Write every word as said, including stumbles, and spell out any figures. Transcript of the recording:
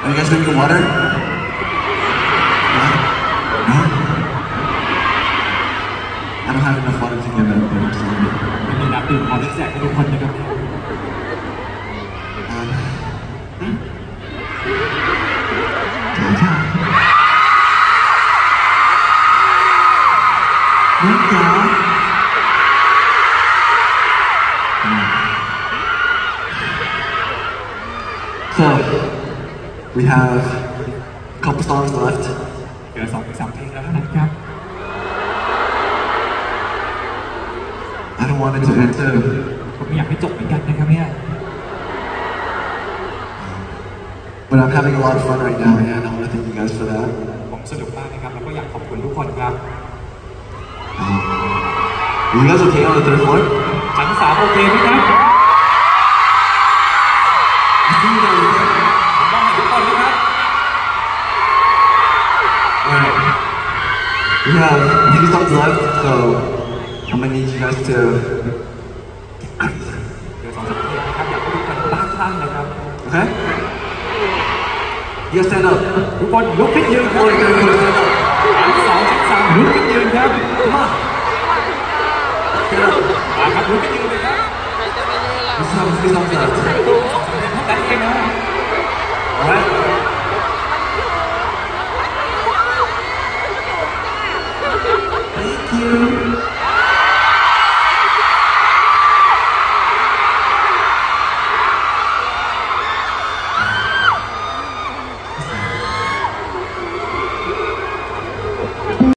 Are you guys drinking water? No? No? I don't have enough water to give out, but I'm sorry. ไม่มีน้ำดื่มพอที่แจกให้ทุกคนนะครับ Um, hmm? ถามค่ะน้องจ๋า So, we have a couple songs left. เหลือสองถึงสามเพลงแล้วนะครับ I don't want it to end too. ผมอยากให้จบเหมือนกันนะครับเนี่ย But I'm having a lot of fun right now, and I want to thank you guys for that. ผมสนุกมากนะครับแล้วก็อยากขอบคุณทุกคนครับ Um, are you guys okay on the third floor? ชั้นสามโอเคไหมครับ I see you guys okay. ผมมองเห็นทุกคนไหมครับ Alright. We have a few songs left, so I'm gonna need you guys to get crazy. เหลือสองสามเพลงนะครับอยากให้ทุกคนบ้าคลั่งนะครับ Okay? You guys stand up. ทุกคนลุกขึ้นยืนครับ Floor, third floor, stand up. ชั้นสองชั้นสามลุกขึ้นยืนครับ Come on. Stand up. มาครับลุกขึ้นยืนเลยครับ We still have a few songs left. แต่เองนะ Alright? Thank you.